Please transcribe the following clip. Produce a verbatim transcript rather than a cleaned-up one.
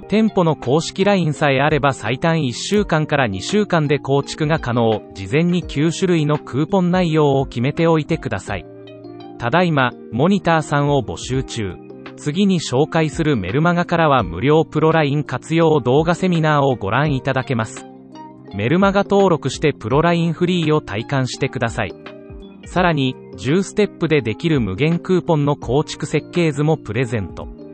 店舗の公式 ライン さえあれば最短いっしゅうかんからにしゅうかんで構築が可能。事前にきゅうしゅるいのクーポン内容を決めておいてください。ただいま、モニターさんを募集中。次に紹介するメルマガからは無料プロライン活用動画セミナーをご覧いただけます。メルマガ登録してプロラインフリーを体感してください。さらに、じゅうステップでできる無限クーポンの構築設計図もプレゼント。